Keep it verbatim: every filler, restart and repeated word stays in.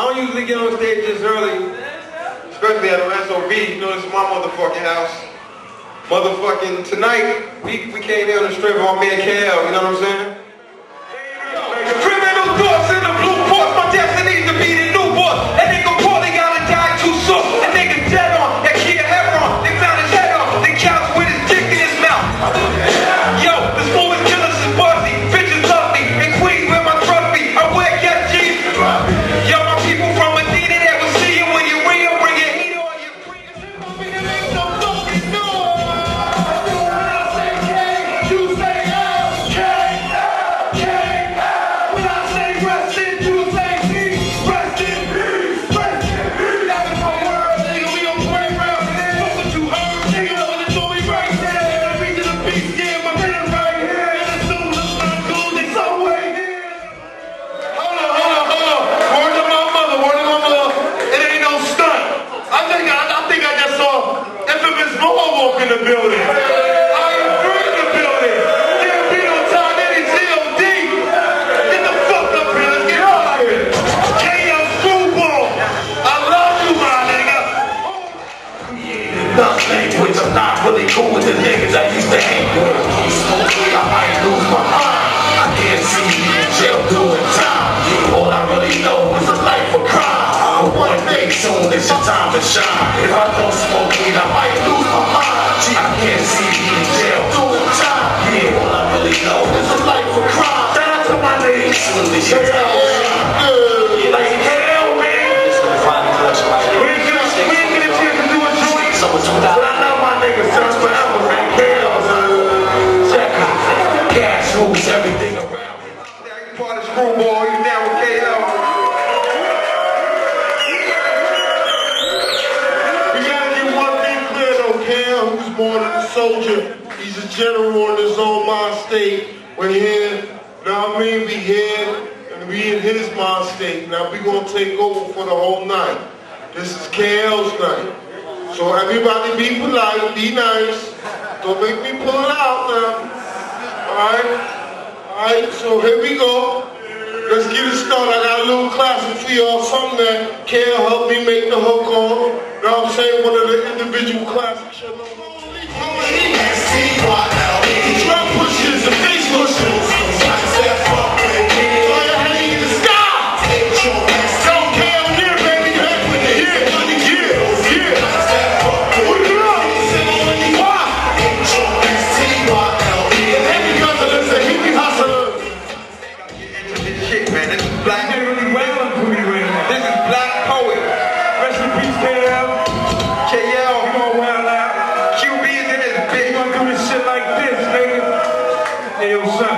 don't usually get on stage this early, especially at an S O B. You know, this is my motherfucking house. Motherfucking tonight, we, we came here on the strip of our man K L, you know what I'm saying? Criminal thoughts in the blue ports, my destiny to be the new boss. That nigga Paulie gotta die too soon. That nigga dead on, that kid Heron, they found his head off, the couch with his dick in his mouth. Yo, the smoothest killers is Bugsy, bitches love me, and Queens where my trophy. I wear Get G's. Yo, my people from Medina that will see you when you real, bring your heat on your queen. Make some fucking noise. You say L, K, L, K, L. When I say rest in, you say peace. Rest in peace, rest in peace. That was my word, nigga. We don't play around. Fuck what you heard, nigga. Know the story right there. I reach to the beat, yeah, my man right here. And as soon as I go, they somewhere here. Hold on, hold on, hold on. Word to my mother, word to my mother. It ain't no stunt. I think I, I think I just saw Infamous Moore walk in the building. I agree in the building. There be no time, any G O D. Get the fuck up here, let's get out of here. K L Screwball, I love you, my nigga. Duck language, I'm not really cool with the niggas I used to hang with. I might lose my mind. I can't see me in jail doing time. All I really know is a life of crime. But one day soon it's your time to shine. If I don't smoke weed, I might lose my mind. I can't see me in jail doing time. Yeah, all I really know is a life of crime. Shout out to my niggas soon as your time to shine. Like hell, man. We ain't get a chance to do a joint. But I love my niggas, son, forever, man. Hell, son. Check it. Cash rules everything around me. Now you part of Screwball, you down with K L. We gotta get one thing clear though, Cam, who's born as a soldier. He's a general in his own mind state. We're here, now I mean we here, and we in his mind state. Now we gonna take over for the whole night. This is K L's night. So everybody be polite, be nice. Don't make me pull it out now. Alright? Alright, so here we go. Let's get it started. I got a little classic for y'all, something that K L helped me make the hook on. You know what I'm saying? One of the individual classics. Drum pushers and face pushers. Throw your hand in the sky. Go K L here, baby. Yeah, yeah, yeah. Put it up. Why? And because of this, he be hustling. Shit, man, this is black. Really well for me right now. This is Black Poet. Rest in peace, K L. K L, we gonna wild out. Q B is in this bitch. We gonna do this shit like this, nigga. Hey, yo, son.